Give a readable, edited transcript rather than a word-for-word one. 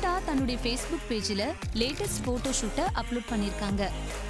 நமிதா தன்னுடைய ஃபேஸ்புக் பேஜ்ல latest photo ஷூட்டை upload பண்ணிருக்காங்க.